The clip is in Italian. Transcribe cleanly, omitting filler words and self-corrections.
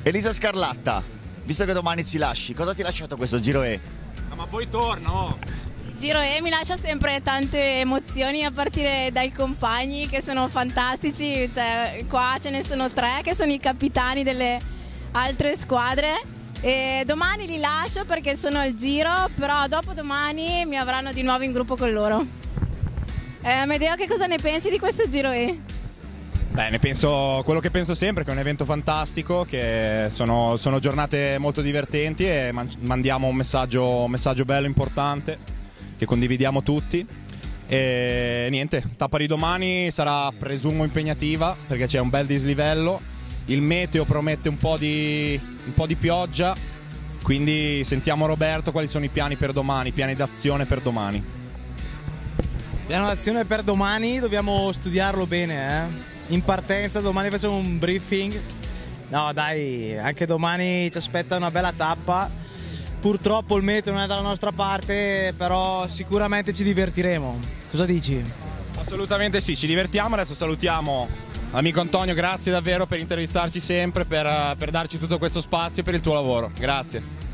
Elisa Scarlatta, visto che domani ci lasci, cosa ti ha lasciato questo Giro E? No, ma poi torno. Giro E mi lascia sempre tante emozioni a partire dai compagni che sono fantastici, cioè qua ce ne sono 3 che sono i capitani delle altre squadre e domani li lascio perché sono al Giro, però dopodomani mi avranno di nuovo in gruppo con loro. Amedeo, che cosa ne pensi di questo Giro E? Beh, ne penso quello che penso sempre, che è un evento fantastico, che sono giornate molto divertenti e mandiamo un messaggio bello, importante, che condividiamo tutti. E niente, tappa di domani sarà presumo impegnativa perché c'è un bel dislivello, il meteo promette un po' di pioggia, quindi sentiamo Roberto quali sono i piani per domani, i piani d'azione per domani. Piano d'azione per domani, dobbiamo studiarlo bene, In partenza domani facciamo un briefing. No dai, anche domani ci aspetta una bella tappa. Purtroppo il meteo non è dalla nostra parte, però sicuramente ci divertiremo. Cosa dici? Assolutamente sì, ci divertiamo. Adesso salutiamo l'amico Antonio, grazie davvero per intervistarci sempre, per darci tutto questo spazio e per il tuo lavoro. Grazie.